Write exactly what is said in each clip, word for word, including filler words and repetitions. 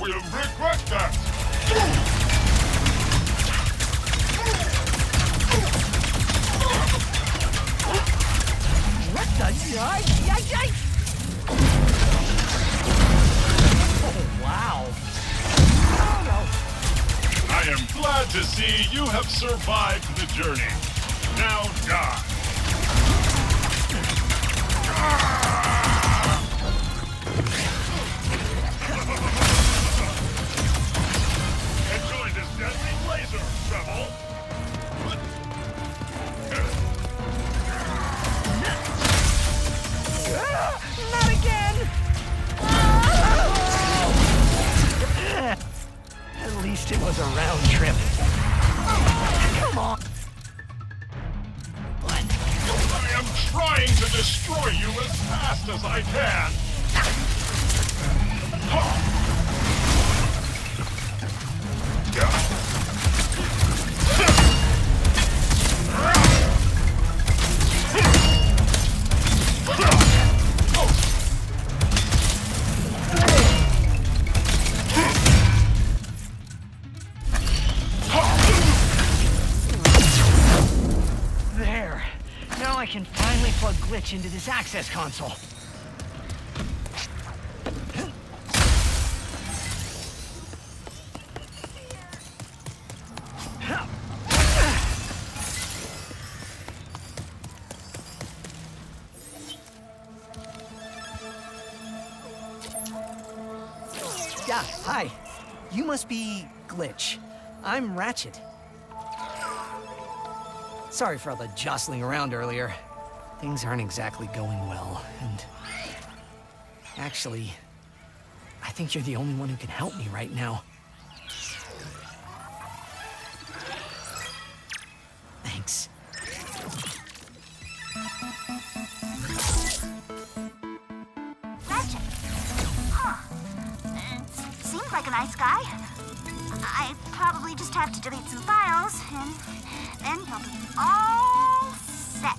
will regret that! What the yike? Yike, yike! Oh, wow. Oh, no. I am glad to see you have survived the journey. Now die. Enjoy this deadly laser, Rebel. Not again! At least it was a round trip. Come on! I am trying to destroy you as fast as I can. There. Now I can finally plug Glitch into this access console. Yeah, hi. You must be Glitch. I'm Ratchet. Sorry for all the jostling around earlier. Things aren't exactly going well, and... Actually, I think you're the only one who can help me right now. Thanks. Ratchet. Huh. Uh, seems like a nice guy. I probably just have to delete some files, and then he'll be all set.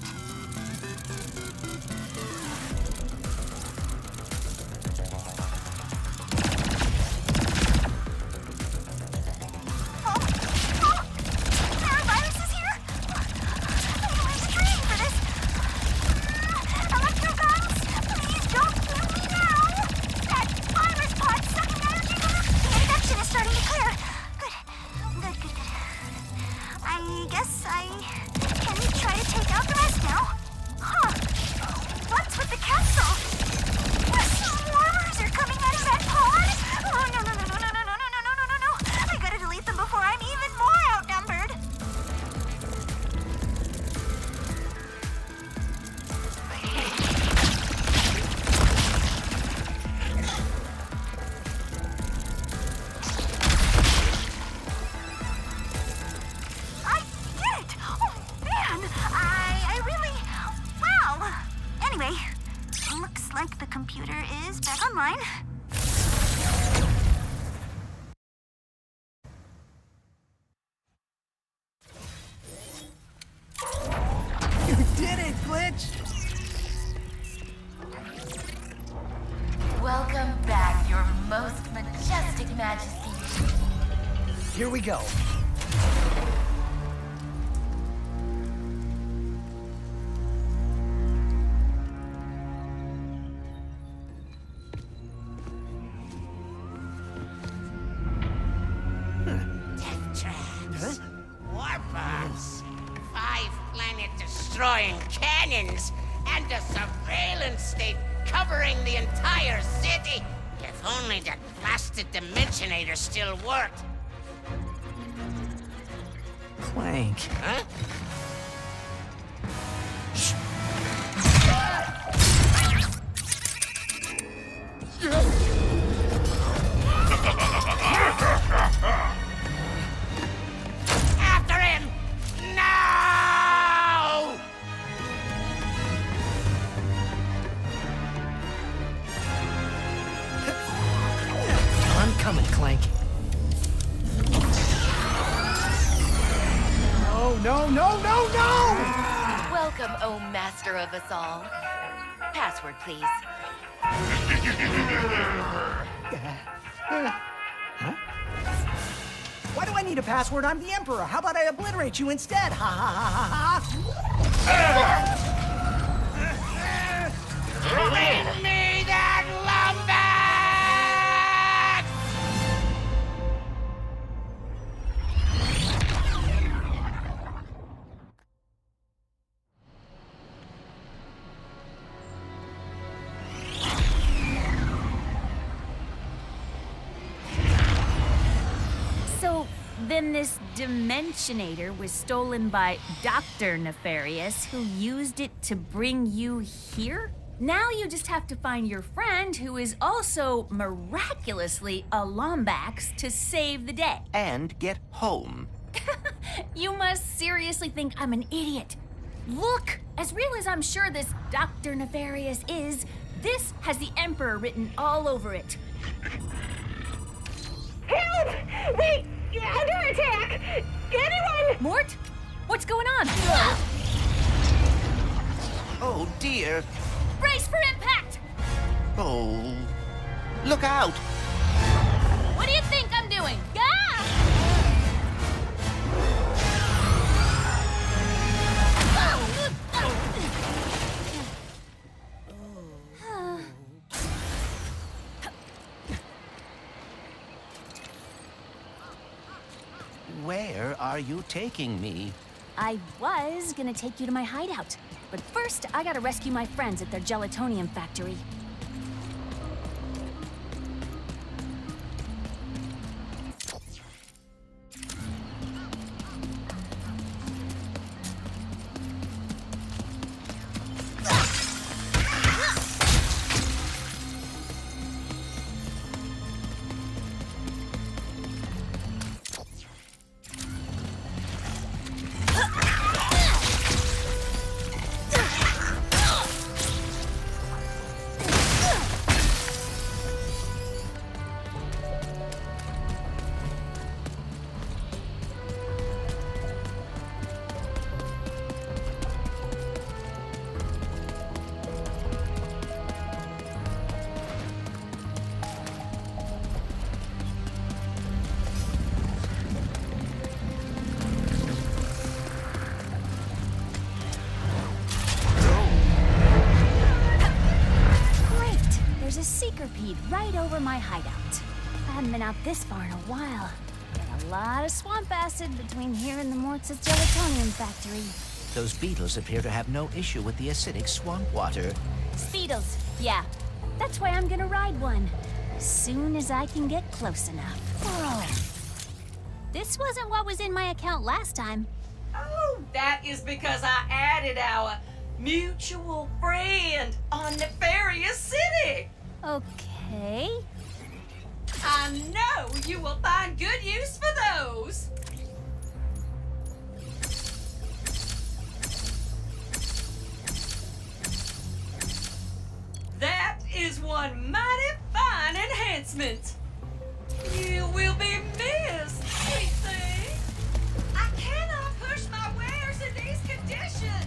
Oh, oh, there are viruses here? I'm going to training for this. Electro guns, please don't kill me now. That virus pod sucking energy from the... The infection is starting to clear. Good, good, good, good. I guess I can try to take out the rest now. Huh. What's with the capsule? Swarmers are coming out of that pod? Oh, no, no, no, no, no, no, no, no, no, no, no, no. I gotta delete them before I'm even more outnumbered. I did it! Oh, man! I, I really... Wow! Anyway, looks like the computer is back online. You did it, Glitch! Welcome back, your most majestic majesty. Here we go. Traps, warp-bombs, five planet-destroying cannons, and a surveillance state covering the entire city. If only that blasted Dimensionator still worked. Clank. Huh? After him! No! I'm coming, Clank. No, no, no, no, no! Welcome, oh master of us all. Password, please. I need a password. I'm the Emperor. How about I obliterate you instead? Ha ha ha ha ha! Bring me that lumber! So, then this Dimensionator was stolen by Doctor Nefarious, who used it to bring you here? Now you just have to find your friend, who is also miraculously a Lombax, to save the day. And get home. You must seriously think I'm an idiot. Look, as real as I'm sure this Doctor Nefarious is, this has the Emperor written all over it. Help! Wait! Under attack! Anyone! Mort? What's going on? Oh, dear. Brace for impact! Oh. Look out! What do you think I'm doing? Ah! Where are you taking me? I was gonna take you to my hideout, but first I gotta rescue my friends at their gelatonium factory. Right over my hideout. I haven't been out this far in a while. Got a lot of swamp acid between here and the Mortz's gelatonium factory. Those beetles appear to have no issue with the acidic swamp water. Beetles, yeah. That's why I'm gonna ride one. As soon as I can get close enough. Oh. This wasn't what was in my account last time. Oh, that is because I added our mutual friend on Nefarious City. Okay. I know you will find good use for those. That is one mighty fine enhancement. You will be missed, sweet thing. I cannot push my wares in these conditions.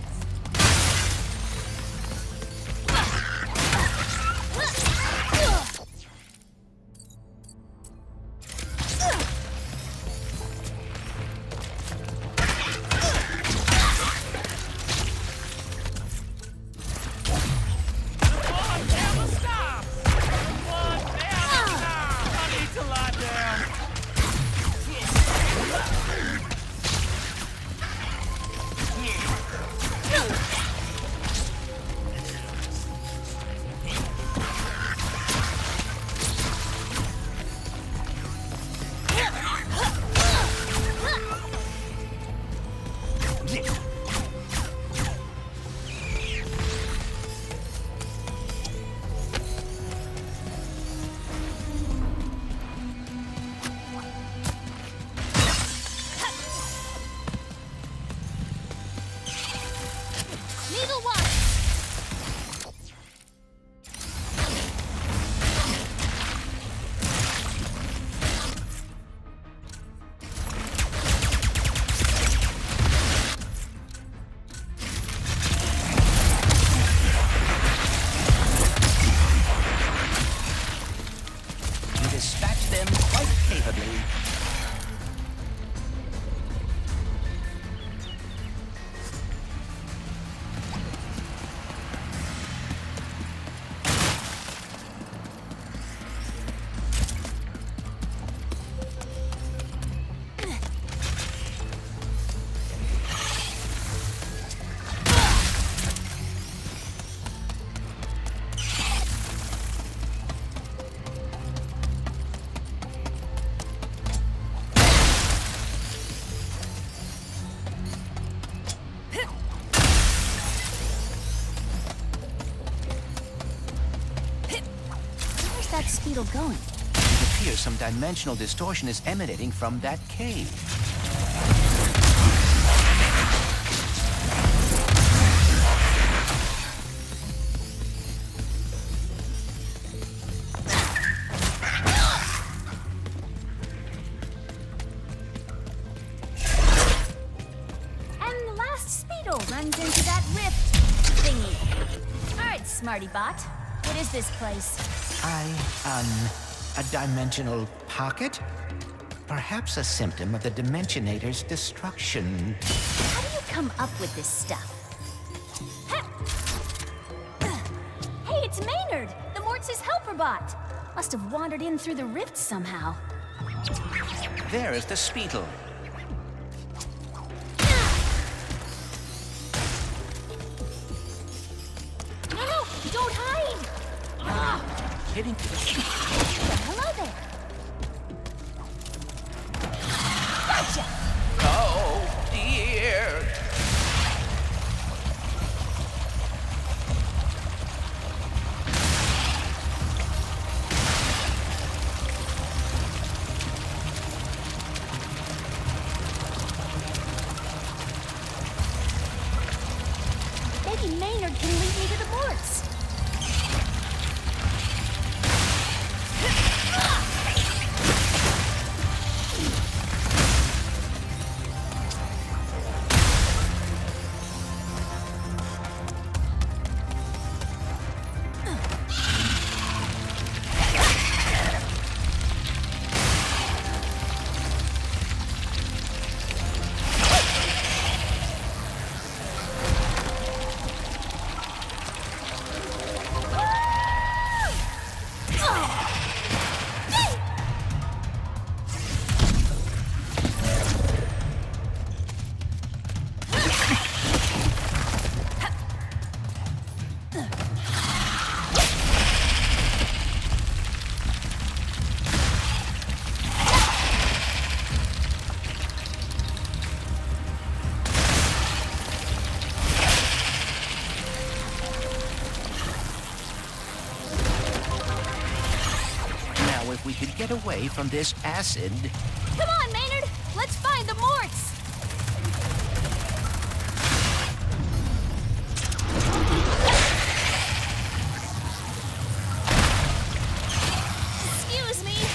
speedle going? It appears some dimensional distortion is emanating from that cave. And the last speedle runs into that rift thingy. All right, smarty bot. What is this place? I, um, a dimensional pocket? Perhaps a symptom of the Dimensionator's destruction. How do you come up with this stuff? Hey, it's Maynard, the Mortis helper bot. Must have wandered in through the rift somehow. There is the Speedle. No, no, don't hide! Hitting. Well, hello there. Gotcha! Oh, dear. Maybe Maynard can lead me to the Morts. If we could get away from this acid. Come on, Maynard! Let's find the Morts! Excuse me!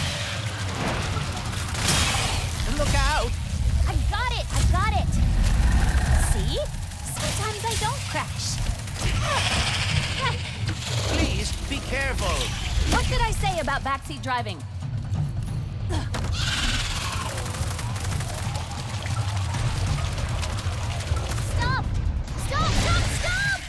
Look out! I got it! I got it! See? Sometimes I don't crash. Please, be careful! What did I say about backseat driving? Stop! Stop! Stop! Stop!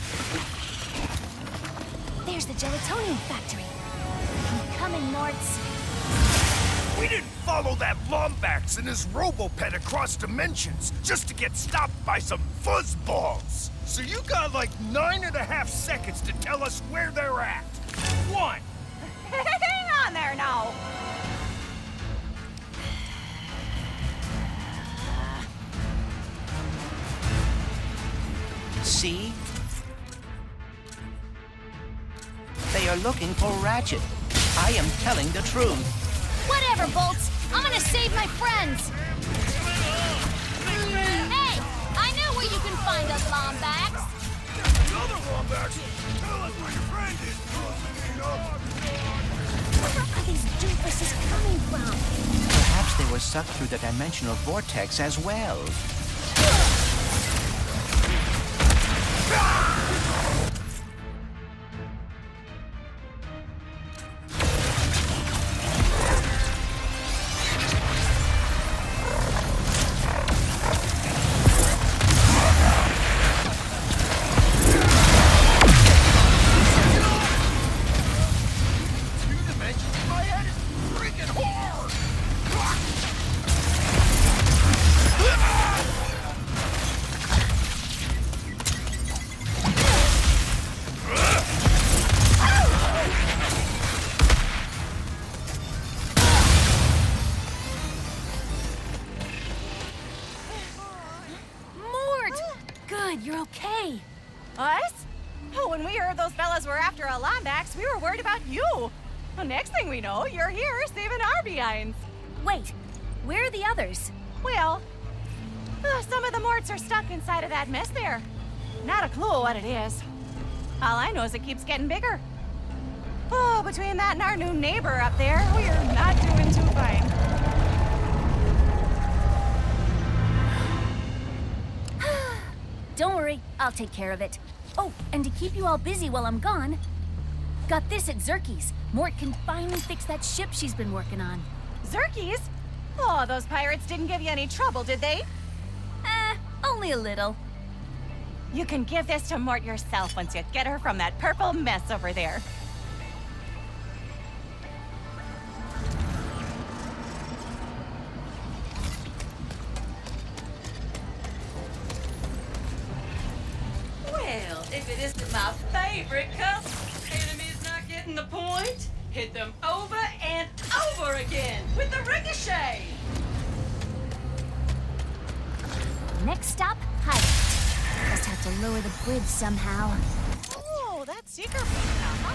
There's the gelatonium factory. I'm coming, Morts. We didn't follow that Lombax and his Robopet across dimensions just to get stopped by some fuzzballs. So you got like nine and a half seconds to tell us where they're at. One. Hang on there now. See? They are looking for Ratchet. I am telling the truth. Whatever, Bolts. I'm gonna save my friends. Hey, I know where you can find us, Lombax. Another Lombax? Tell us where your friend is. Where are these doofuses coming from? Perhaps they were sucked through the dimensional vortex as well. You're okay. Us? Oh, when we heard those fellas were after a Lombax, we were worried about you. Well, next thing we know, you're here saving our behinds. Wait, where are the others? Well, uh, some of the morts are stuck inside of that mess there. Not a clue what it is. All I know is it keeps getting bigger. Oh, between that and our new neighbor up there, we're not doing too fine. Don't worry, I'll take care of it. Oh, and to keep you all busy while I'm gone, got this at Zerky's. Mort can finally fix that ship she's been working on. Zerky's? Oh, those pirates didn't give you any trouble, did they? Eh, only a little. You can give this to Mort yourself once you get her from that purple mess over there. Well, if it isn't my favorite couple, enemies not getting the point, hit them over and over again with the ricochet. Next stop, Hyatt. Just have to lower the bridge somehow. Oh, that's secret now.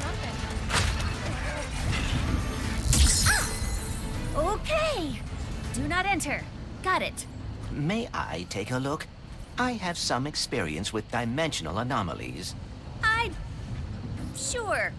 Ah! Okay. Do not enter. Got it. May I take a look? I have some experience with dimensional anomalies. I... Sure.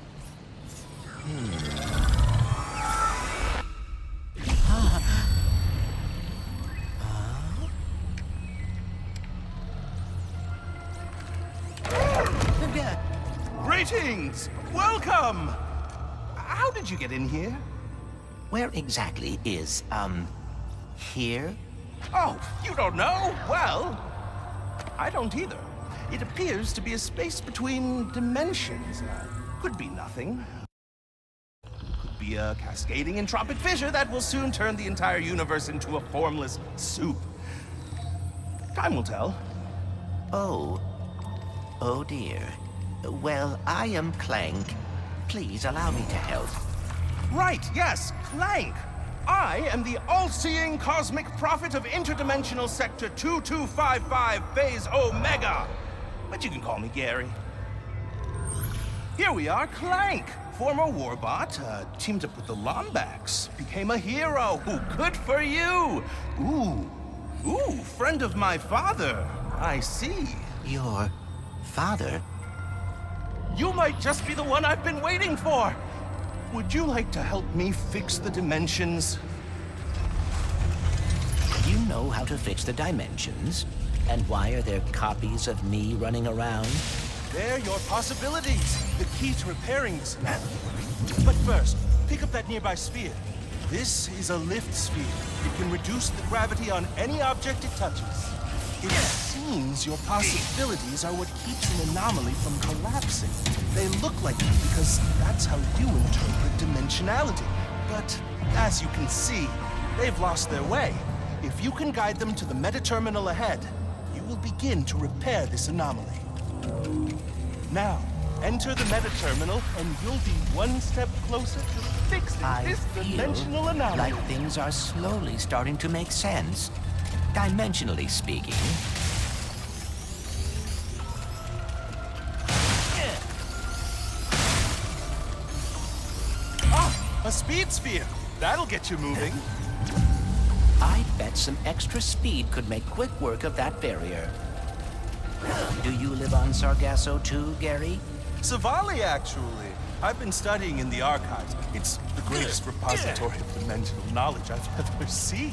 Greetings! Welcome! How did you get in here? Where exactly is, um, here? Oh, you don't know? Well, I don't either. It appears to be a space between dimensions. Uh, could be nothing. Could be a cascading entropic fissure that will soon turn the entire universe into a formless soup. Time will tell. Oh. Oh dear. Well, I am Clank. Please allow me to help. Right, yes, Clank. I am the all-seeing cosmic prophet of interdimensional sector two two five five phase Omega. But you can call me Gary. Here we are, Clank. Former warbot, uh, teamed up with the Lombax. Became a hero. Ooh, good for you. Ooh, ooh, friend of my father. I see. Your father? You might just be the one I've been waiting for. Would you like to help me fix the dimensions? You know how to fix the dimensions? And why are there copies of me running around? They're your possibilities. The key to repairing this anomaly. But first, pick up that nearby sphere. This is a lift sphere. It can reduce the gravity on any object it touches. It seems your possibilities are what keeps an anomaly from collapsing. They look like it because that's how you interpret dimensionality. But as you can see, they've lost their way. If you can guide them to the meta-terminal ahead, you will begin to repair this anomaly. Now, enter the meta-terminal and you'll be one step closer to fixing I this dimensional feel anomaly. like things are slowly starting to make sense. Dimensionally speaking. Ah, a speed sphere. That'll get you moving. I bet some extra speed could make quick work of that barrier. Do you live on Sargasso too, Gary? Savali, actually. I've been studying in the archives. It's the greatest repository of dimensional knowledge I've ever seen.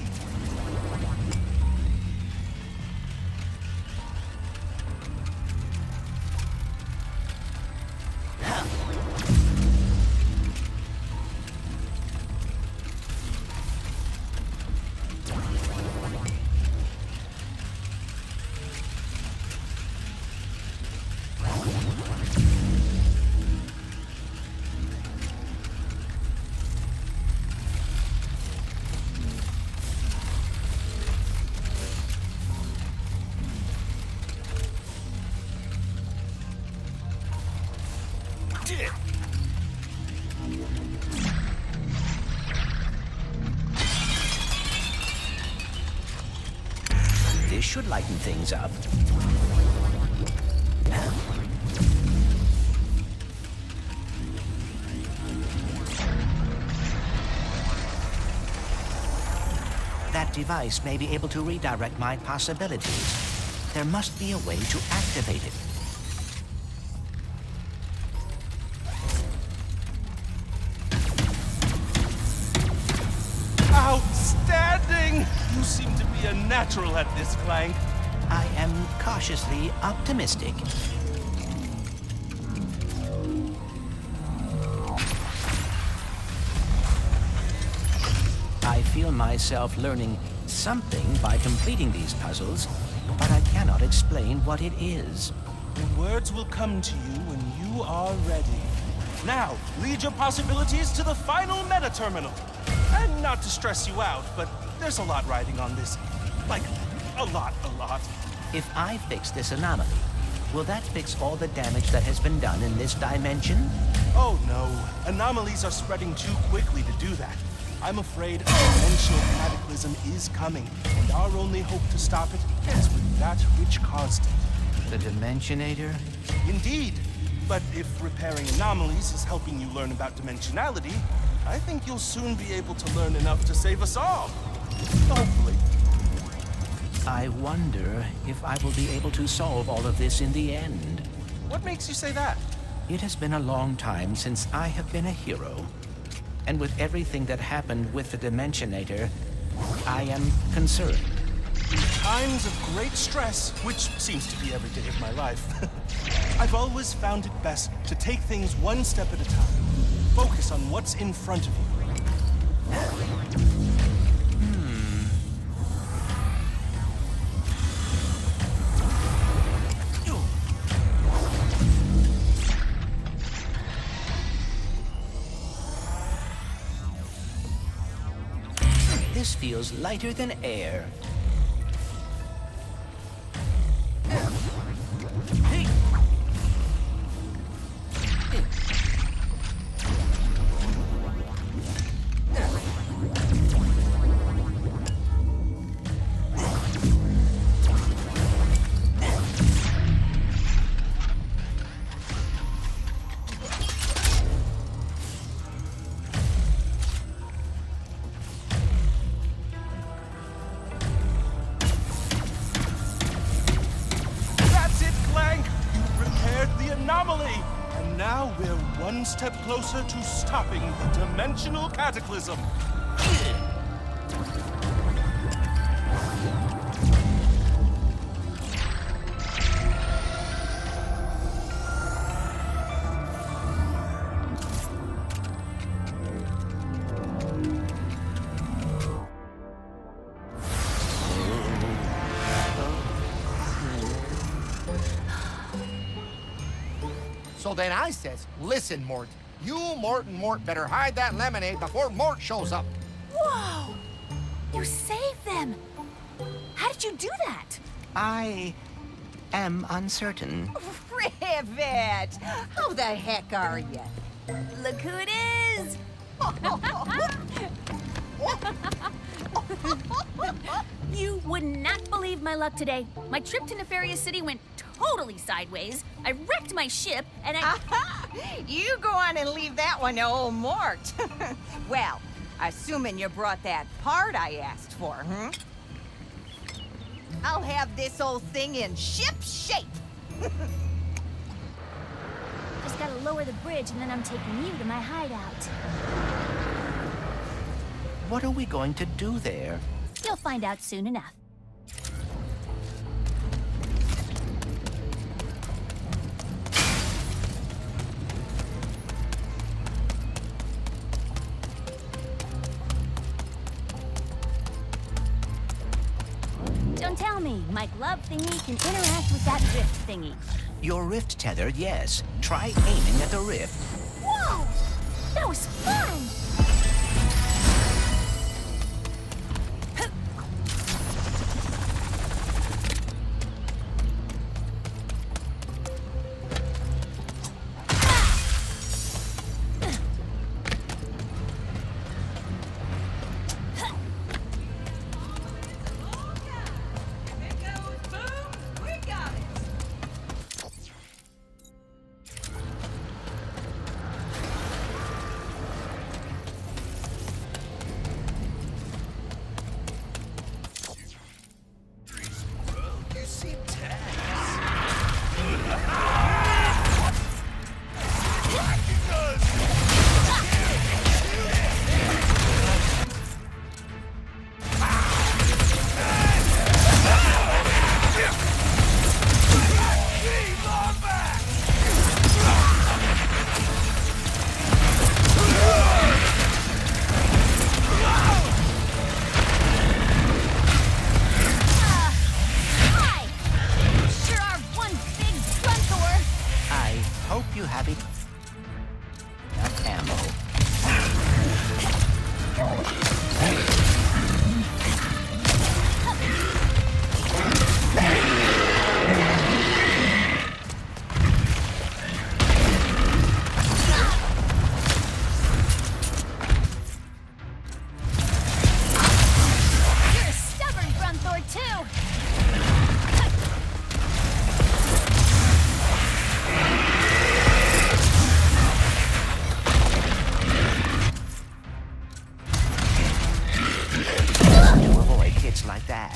This should lighten things up. That device may be able to redirect my possibilities. There must be a way to activate it. Outstanding! You seem to be a natural at this, Clank. I am cautiously optimistic. I feel myself learning something by completing these puzzles, but I cannot explain what it is. The words will come to you when you are ready. Now, lead your possibilities to the final meta terminal. And not to stress you out, but there's a lot riding on this. Like, a lot, a lot. If I fix this anomaly, will that fix all the damage that has been done in this dimension? Oh no, anomalies are spreading too quickly to do that. I'm afraid a dimensional cataclysm is coming, and our only hope to stop it is with that which caused it. The Dimensionator? Indeed. But if repairing anomalies is helping you learn about dimensionality, I think you'll soon be able to learn enough to save us all. Hopefully. I wonder if I will be able to solve all of this in the end. What makes you say that? It has been a long time since I have been a hero. And with everything that happened with the Dimensionator, I am concerned. In times of great stress, which seems to be every day of my life, I've always found it best to take things one step at a time. Focus on what's in front of you. This feels lighter than air. One step closer to stopping the dimensional cataclysm. So then I says, listen, Mort, you, Mort, and Mort better hide that lemonade before Mort shows up. Whoa! You saved them! How did you do that? I am uncertain. Rivet! How the heck are you? Look who it is! You would not believe my luck today. My trip to Nefarious City went totally sideways. I wrecked my ship, and I... Aha! You go on and leave that one to old Mort. Well, assuming you brought that part I asked for, hmm? I'll have this old thing in ship shape. Just gotta lower the bridge, and then I'm taking you to my hideout. What are we going to do there? You'll find out soon enough. Don't tell me my glove thingy can interact with that rift thingy. Your rift tether, yes. Try aiming at the rift. Whoa! That was fun! hits like that.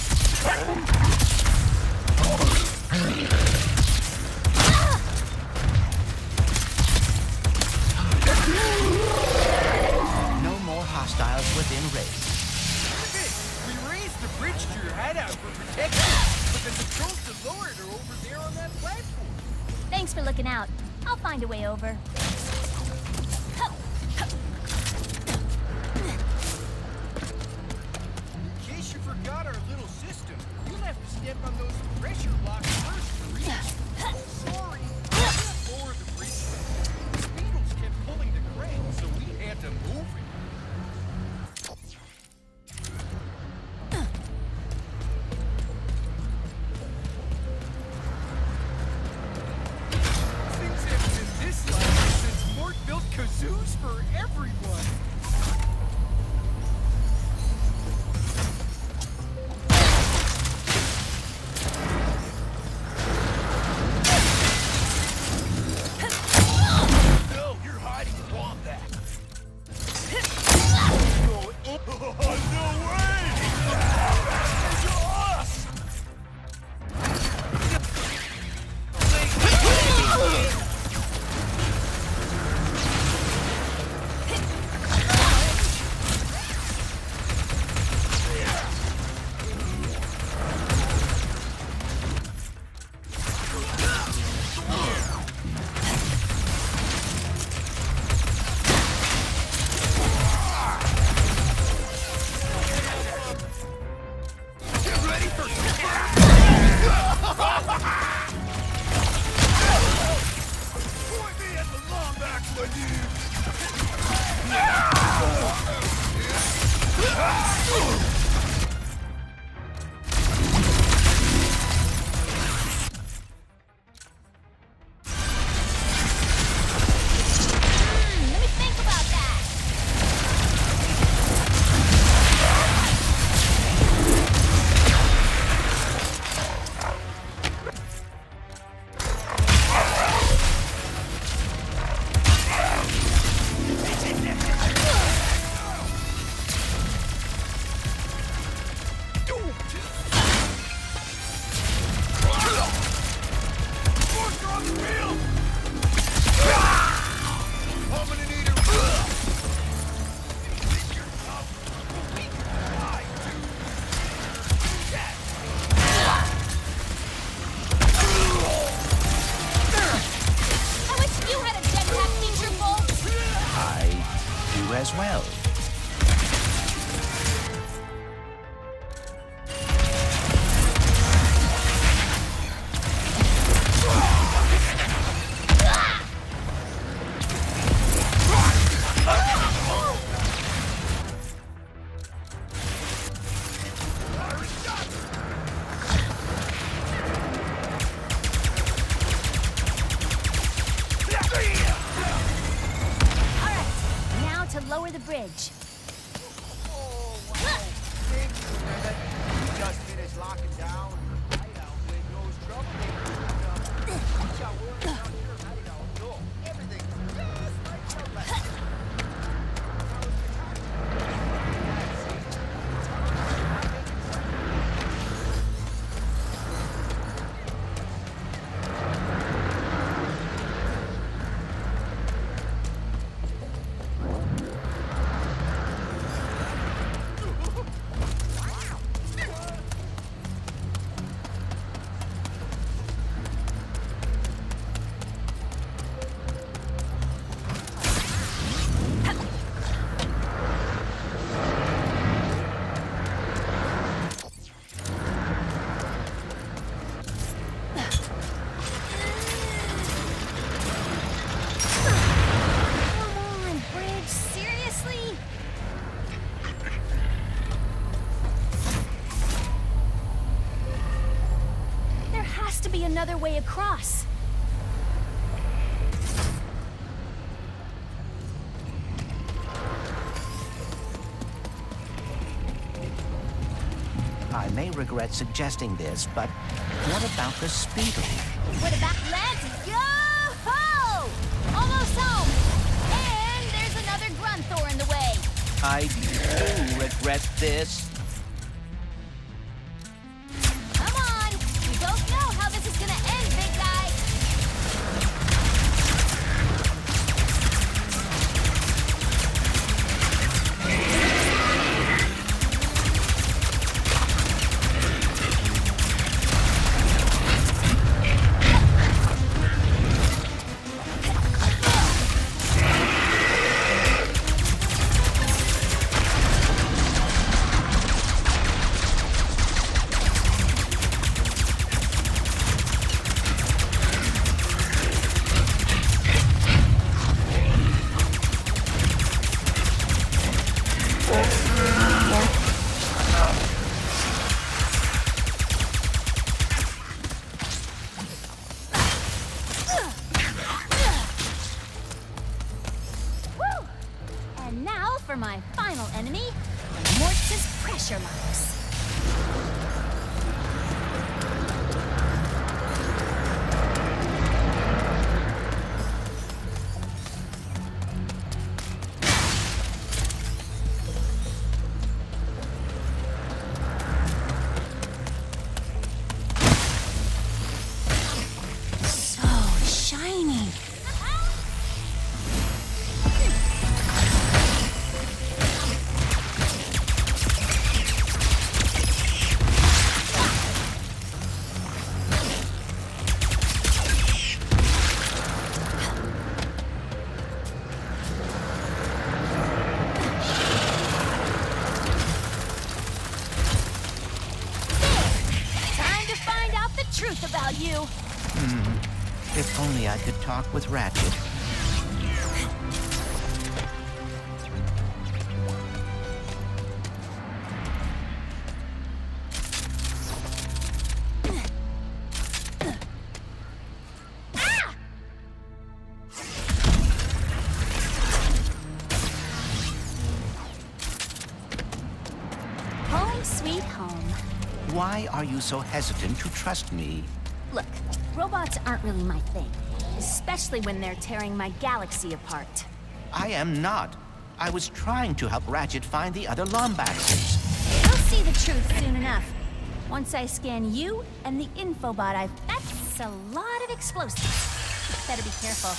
No more hostiles within range. We raised the bridge to your hideout for protection, but the controls to lower it are over there on that platform. Thanks for looking out. I'll find a way over. In case you forgot our little system, you'll have to step on those pressure locks first to reach it. Sorry, we can't lower the bridge. The Beatles kept pulling the crane, so we had to move it. Things haven't been this lively since Mort built kazoos for everyone. No, you're hiding in wombat. Oh, no way! It's us! Get ready for point me at the Lombax, my dude! Let me think about that. Force her on the wheel! I'm gonna need her. Think you're tough, but we can die too. I wish you had a jetpack, Teacher Bolt. I do as well. All right, now to lower the bridge. Oh, wow. Thank you, man. We just finished locking down. Hideout with no trouble. Watch out, we're down here. Hideout. No, everything's just like the last. Come on, bridge. Seriously? There has to be another way across. I may regret suggesting this, but what about the Speedle? What about let's go-ho! Almost home. And there's another Grunthor in the way. I do regret this. uses pressure locks. About you. Hmm. If only I could talk with Ratchet. Home sweet home. Why are you so hesitant to trust me? Look, robots aren't really my thing, especially when they're tearing my galaxy apart. I am not. I was trying to help Ratchet find the other Lombaxes. You'll see the truth soon enough. Once I scan you and the infobot I've... That's a lot of explosives. Better be careful.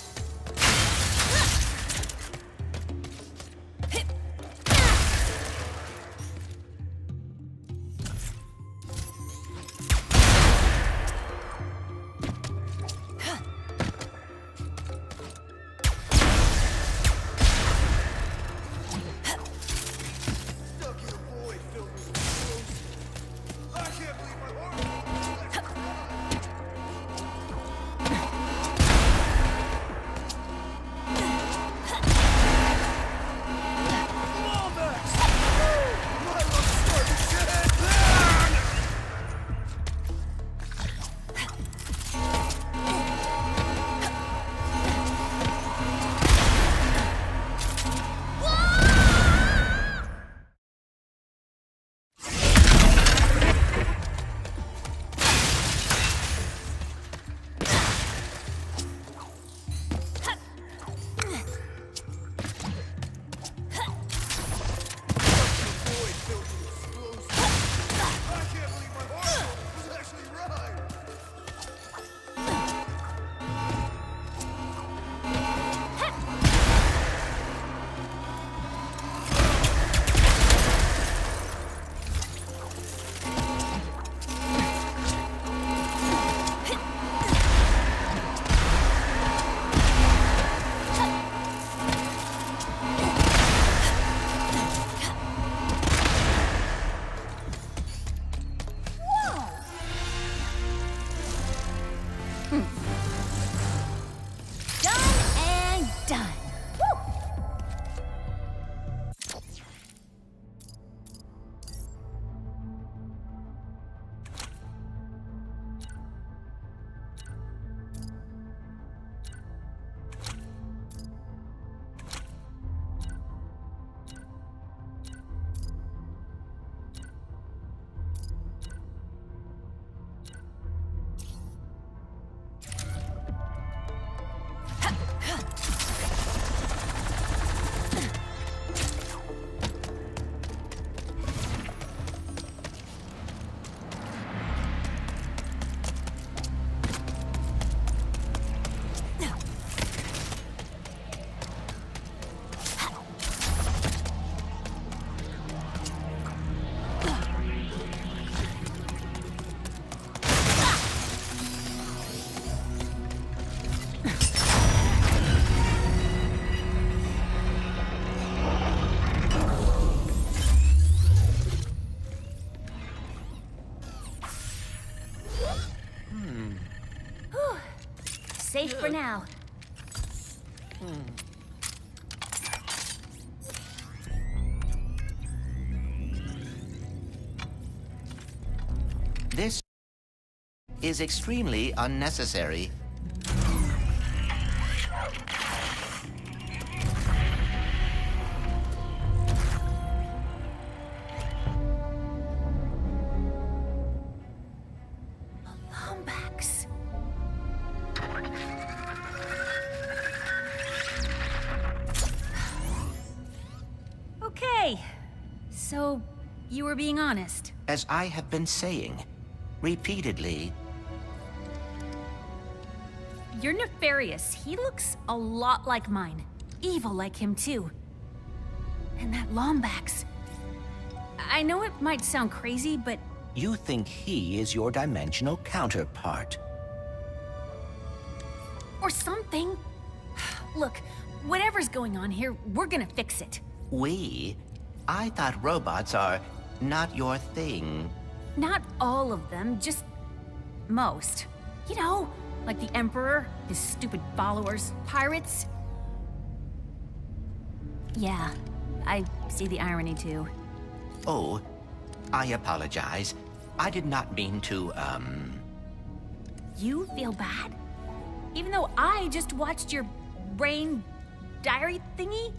Safe for now. This is extremely unnecessary. So, you were being honest? As I have been saying, repeatedly. You're nefarious. He looks a lot like mine. Evil like him, too. And that Lombax. I know it might sound crazy, but... You think he is your dimensional counterpart. Or something. Look, whatever's going on here, we're gonna fix it. We? I thought robots are not your thing. Not all of them, just most. You know, like the Emperor, his stupid followers, pirates. Yeah, I see the irony too. Oh, I apologize. I did not mean to, um... You feel bad? Even though I just watched your brain diary thingy?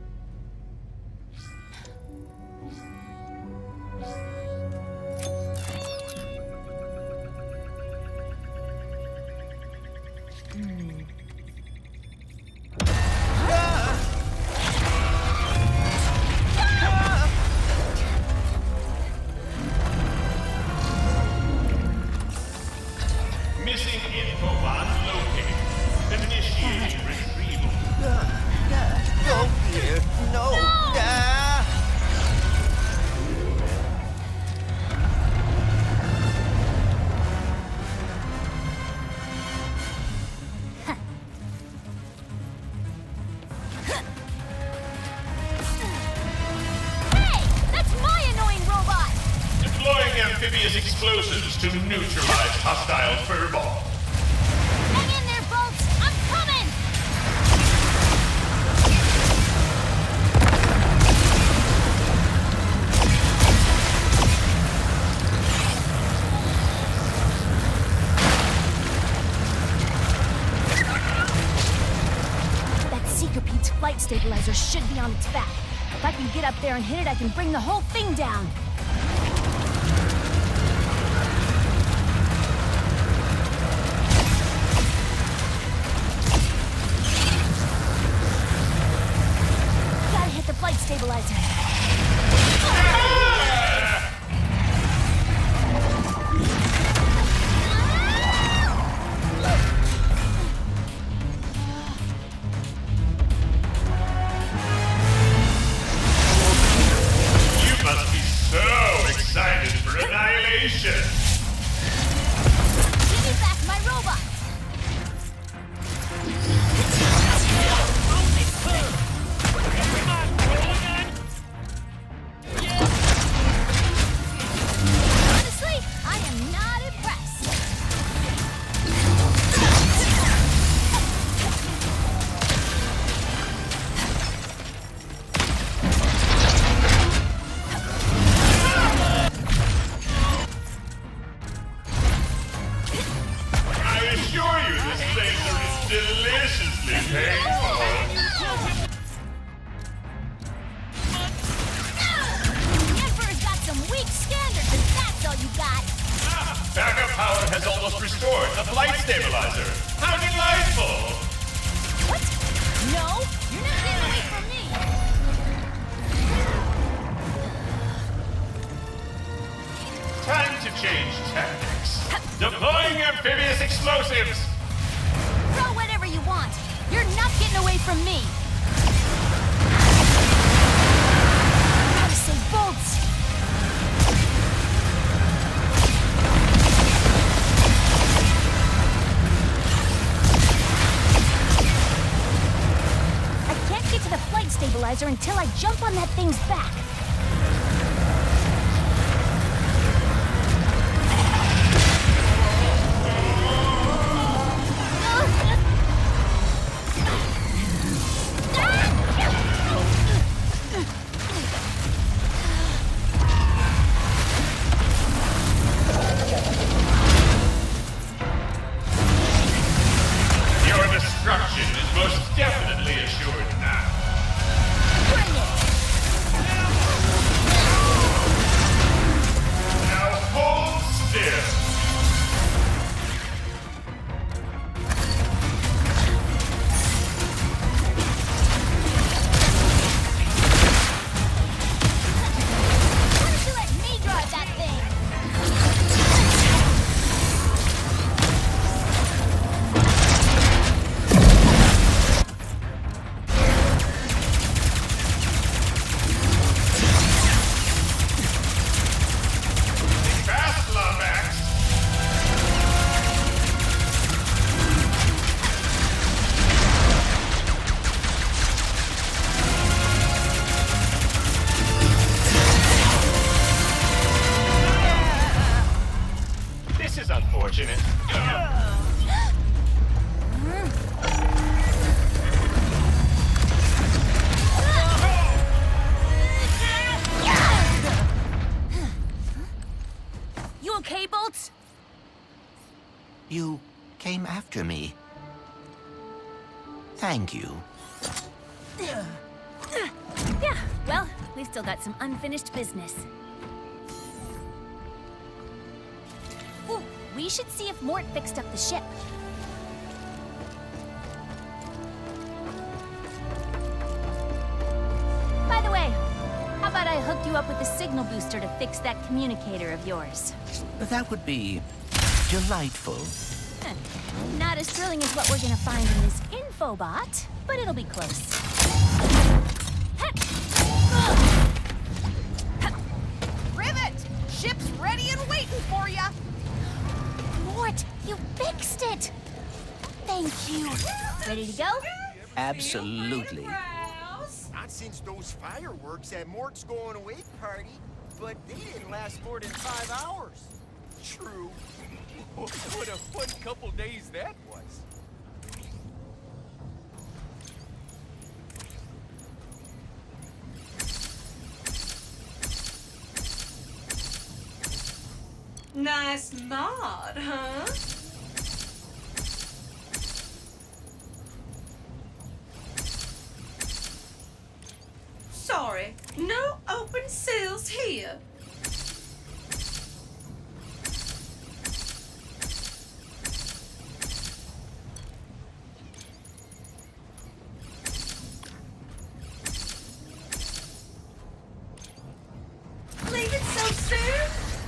Missing infobot located. Initiating retrieval. Oh dear, no! Ah! Hey! That's my annoying robot! Deploying amphibious explosives to neutralize hostile furball. Hang in there, Bolts! I'm coming! That Seeker Pete's flight stabilizer should be on its back. If I can get up there and hit it, I can bring the whole thing down. Gotta hit the flight stabilizer. You must be so excited for annihilation. Give me back my robot! Honestly, I am not impressed. I assure you this laser is deliciously painful. The Emperor's got some weak standards, and that's all you got. Backup power has almost restored the flight stabilizer. How delightful! What? No, you're not getting away from me. Time to change tactics. Deploying amphibious explosives. Throw whatever you want. You're not getting away from me. Gotta save Bolts. I can't get to the flight stabilizer until I jump on that thing's back. Your destruction is most definitely assured now. Bring it. unfortunate. You okay, Bolts? You came after me. Thank you. Yeah, well, we've still got some unfinished business. Ooh, we should see if Mort fixed up the ship. By the way, how about I hook you up with a signal booster to fix that communicator of yours? That would be delightful. Huh. Not as thrilling as what we're gonna find in this infobot, but it'll be close. Rivet! Ship's ready and waiting for ya! Mort, you fixed it! Thank you. Ready to go? Absolutely. Not since those fireworks at Mort's going away party, but they didn't last more than five hours. True. What a fun couple days that was. Nice mod, huh? Sorry, no open sales here. Leave it so soon?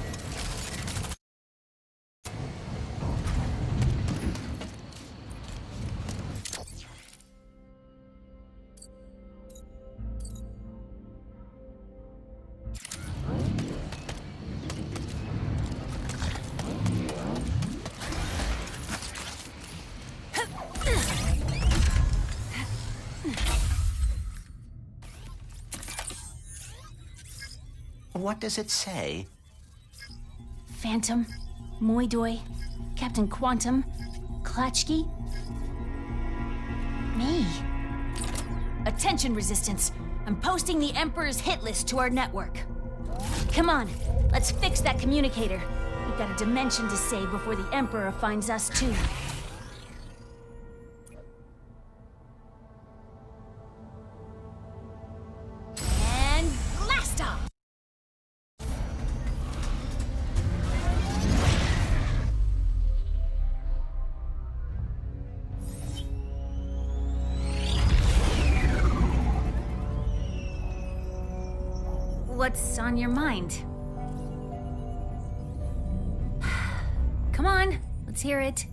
What does it say? Phantom, Moidoi, Captain Quantum, Klatchki. Me. Attention, Resistance. I'm posting the Emperor's hit list to our network. Come on, let's fix that communicator. We've got a dimension to save before the Emperor finds us too. And blast off! What's on your mind? Come on, let's hear it.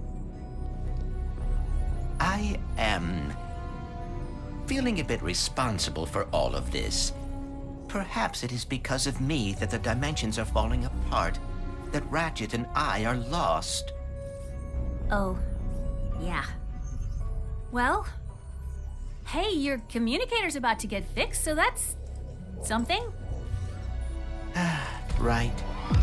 I am feeling a bit responsible for all of this. Perhaps it is because of me that the dimensions are falling apart, that Ratchet and I are lost. Oh, yeah. Well, hey, your communicator's about to get fixed, so that's something. Right.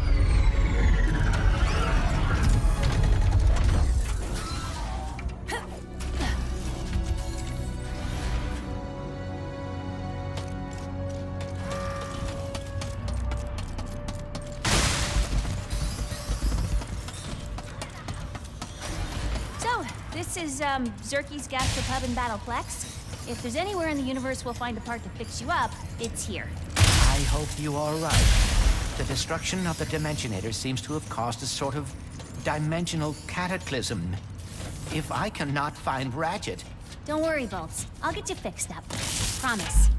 So, this is, um, Zerky's Gastropub and Battleplex. If there's anywhere in the universe we'll find a part to fix you up, it's here. I hope you are right. The destruction of the Dimensionator seems to have caused a sort of dimensional cataclysm. If I cannot find Ratchet... Don't worry, Bolts. I'll get you fixed up. Promise.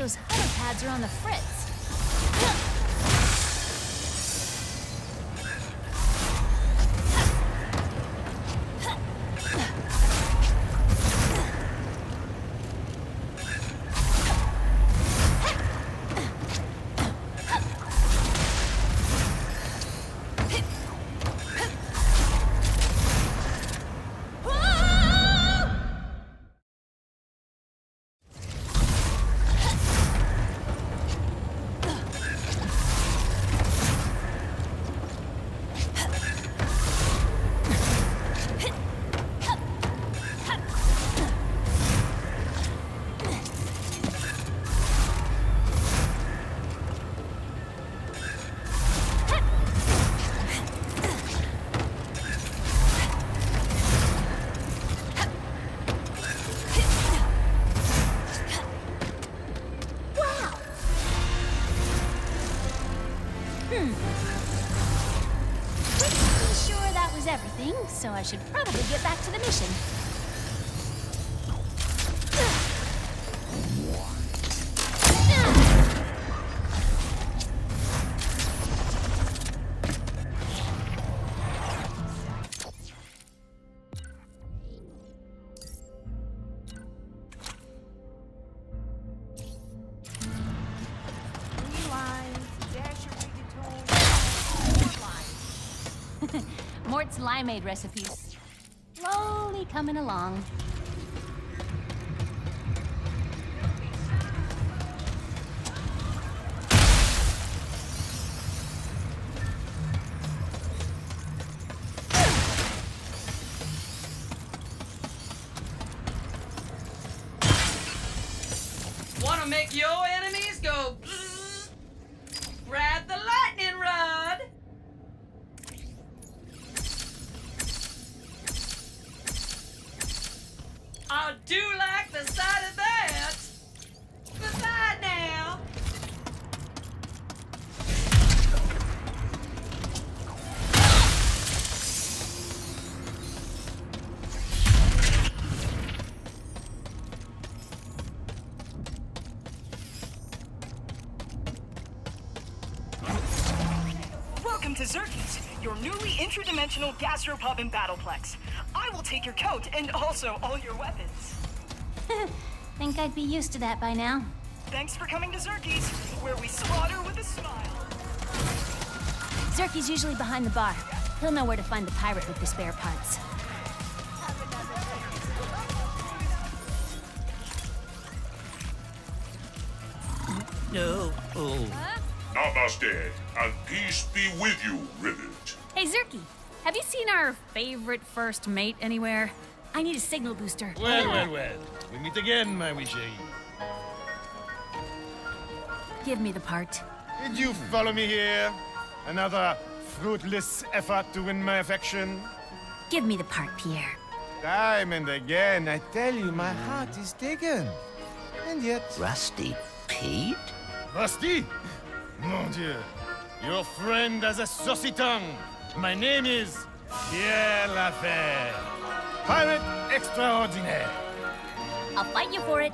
those hover pads are on the fritz. Everything, so I should probably get back to the mission. Mort's limeade recipes. Slowly coming along. Wanna make your enemies go bzzz? Grab the lightning rod! I do like the sight of that! Beside now! Welcome to Zerkie's, your newly interdimensional gastropub and battleplex. I will take your coat and also all your weapons. Think I'd be used to that by now. Thanks for coming to Zerkie's, where we slaughter with a smile. Zerkie's usually behind the bar. He'll know where to find the pirate with the spare parts. No. Oh. Namaste, and peace be with you, Rivet. Hey, Zerkie, have you seen our favorite first mate anywhere? I need a signal booster. Well, well, well. We meet again, my wee chérie. Give me the part. Did you follow me here? Another fruitless effort to win my affection? Give me the part, Pierre. Time and again, I tell you, my heart is taken. And yet... Rusty Pete? Rusty? Mon Dieu. Your friend has a saucy tongue. My name is Pierre Lafer. Pirate extraordinaire. I'll fight you for it.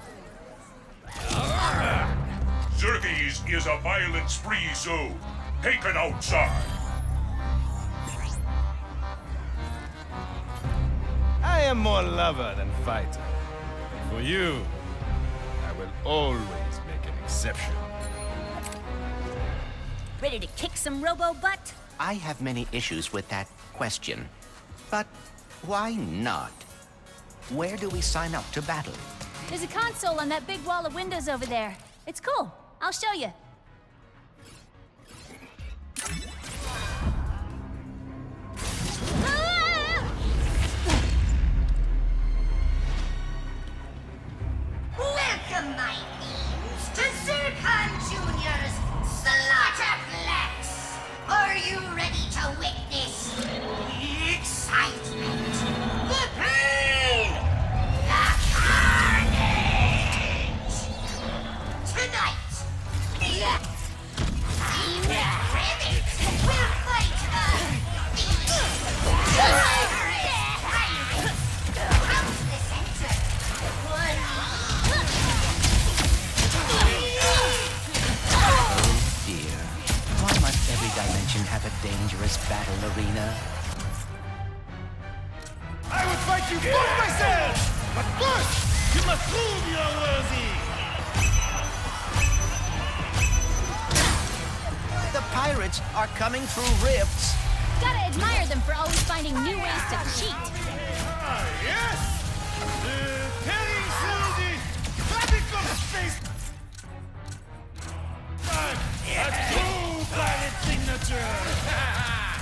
Zerkie's is a violent spree zone. Take it outside. I am more lover than fighter. For you, I will always make an exception. Ready to kick some robo-butt? I have many issues with that question. But why not? Where do we sign up to battle? There's a console on that big wall of windows over there. It's cool. I'll show you. Welcome, my fiends, to Zircon Junior's Slaughterplex. Are you ready to witness the excitement, the pain, the carnage? Tonight, the compose myself! But first, you must prove you're worthy! The pirates are coming through rifts. Gotta admire them for always finding new ways to cheat. Ah, yes! Uh, tearing through the fabric of space... A true pirate signature!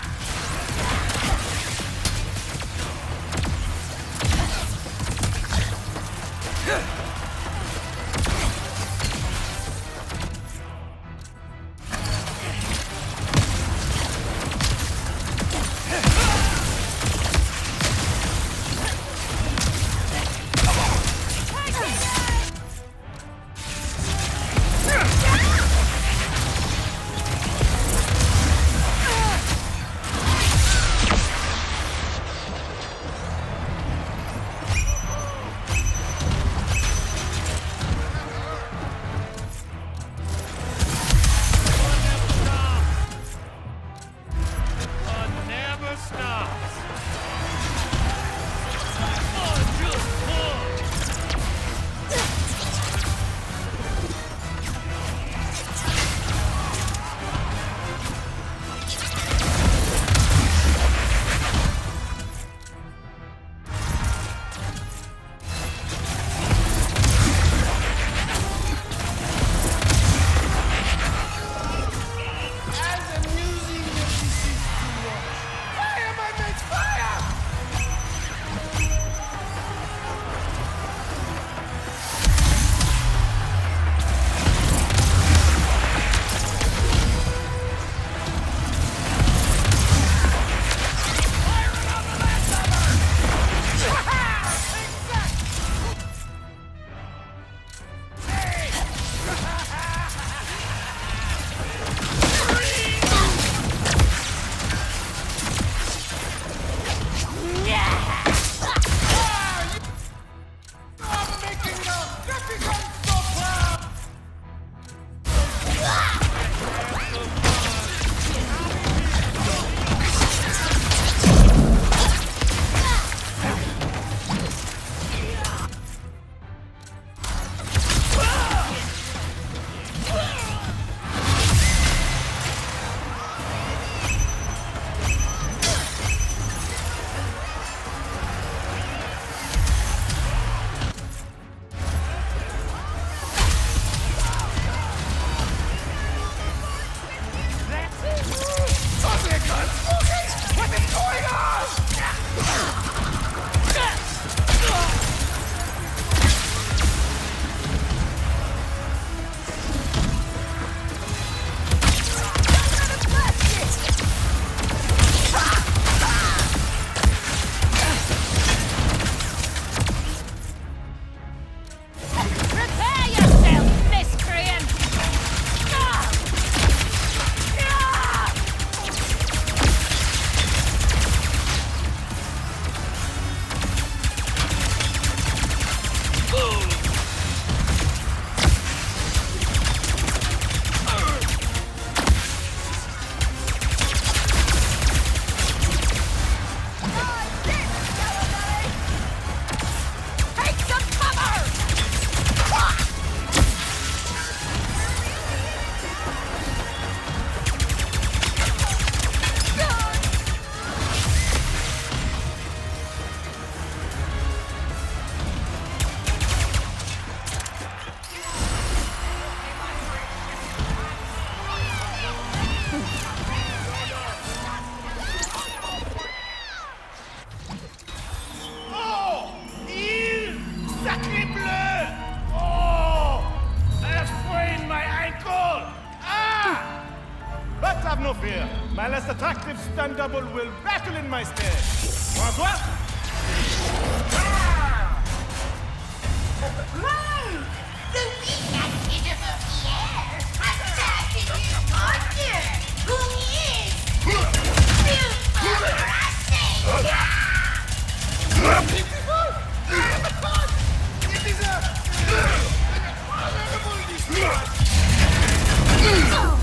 My less attractive stunt double will battle in my stead. François? Mmm! The weakest hit of the air attacked his partner, who is super It is a... an honorable discharge!